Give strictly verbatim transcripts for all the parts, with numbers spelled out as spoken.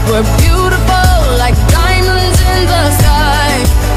We're beautiful like diamonds in the sky.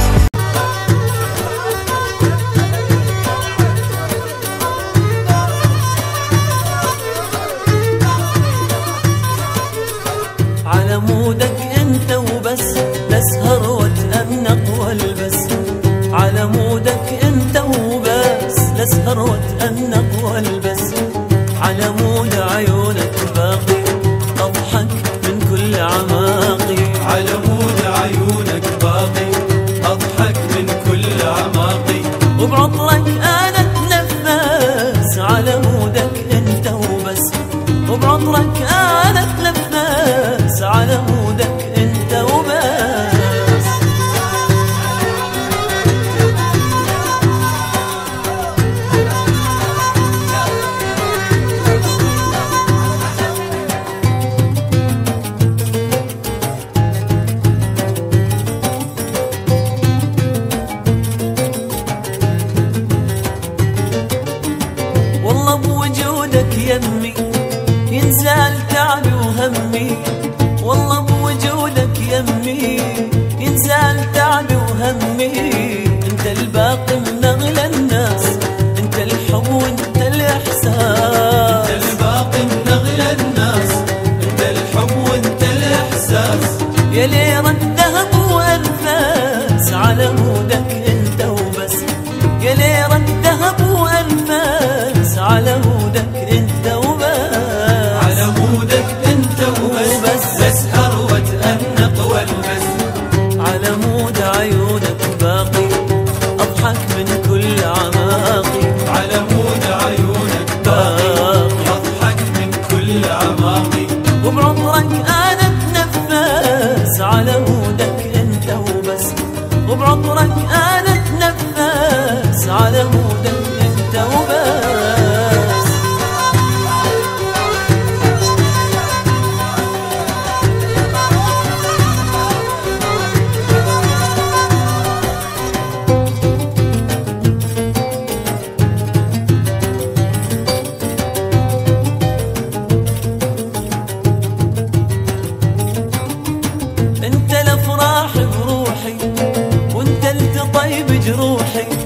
على مودك انت وبس، لاسهر واتأنق والبس. على مودك انت وبس، لاسهر واتأنق والبس. على مود عيونك باقي اضحك من كل عماقي. على مود عيونك باقي اضحك من كل عماقي. وبعطرك انا اتنفس على مودك انت وبس. وبعطرك انا اتنفس على مودك انت وبس. والله بوجودك يمي ينزال تعبي وهمي. والله بوجودك يمي ينزال تعبي وهمي. انت الباقي من اغلى الناس، انت الحب وانت الاحساس. انت الباقي من اغلى الناس، انت الحب وانت الاحساس. يا ليرة ذهب وانفاس على مودك انت وبس. يا ليرة ذهب وانفاس على مودك انت وبس. على مودك انت وبس، لاسهر واتأنق والبس. على مود عيونك باقي اضحك من كل عماقي. على مود عيونك باقي اضحك من كل عماقي. وبعطرك انا اتنفس على مودك انت وبس. وبعطرك انا اتنفس على مودك انت وبس. انت الافراح بروحي، وانت التطيب جروحي.